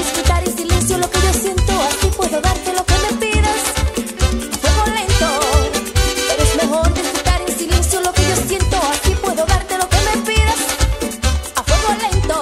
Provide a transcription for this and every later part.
disfrutar en silencio lo que yo siento, así puedo darte lo que me pidas. A fuego lento, pero es mejor disfrutar en silencio lo que yo siento, así puedo darte lo que me pidas. A fuego lento.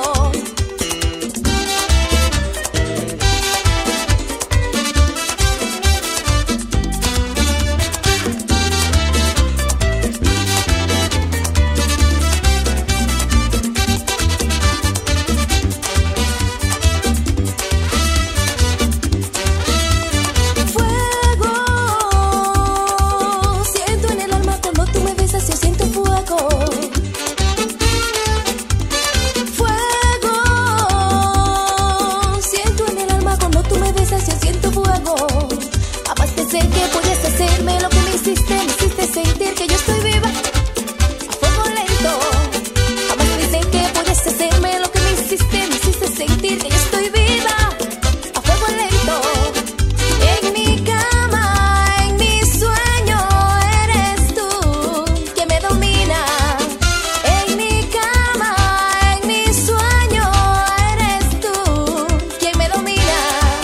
Sé que puedes hacerme lo que me hiciste sentir que yo estoy viva. A fuego lento. Jamás pensé que puedes hacerme lo que me hiciste sentir que yo estoy viva. A fuego lento. En mi cama, en mi sueño, eres tú quien me domina. En mi cama, en mi sueño, eres tú quien me domina.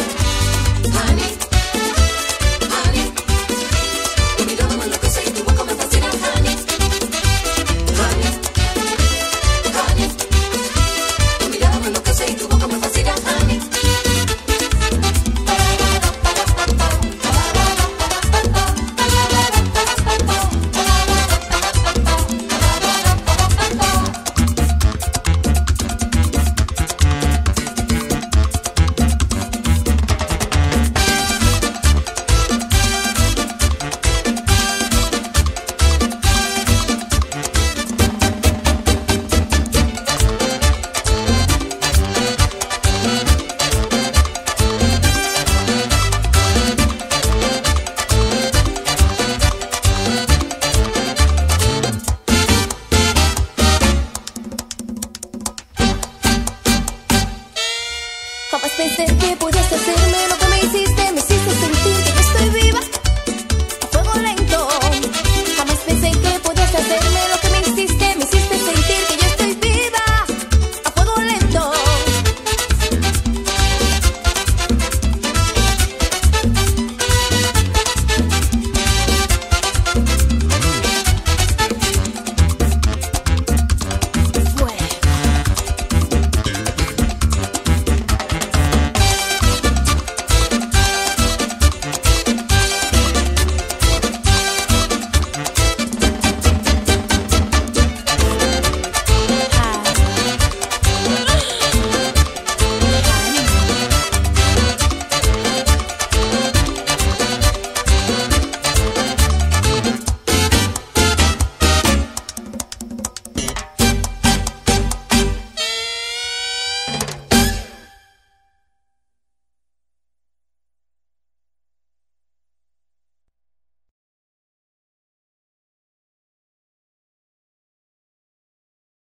Honey. Jamás pensé que podías hacerme lo que me hiciste.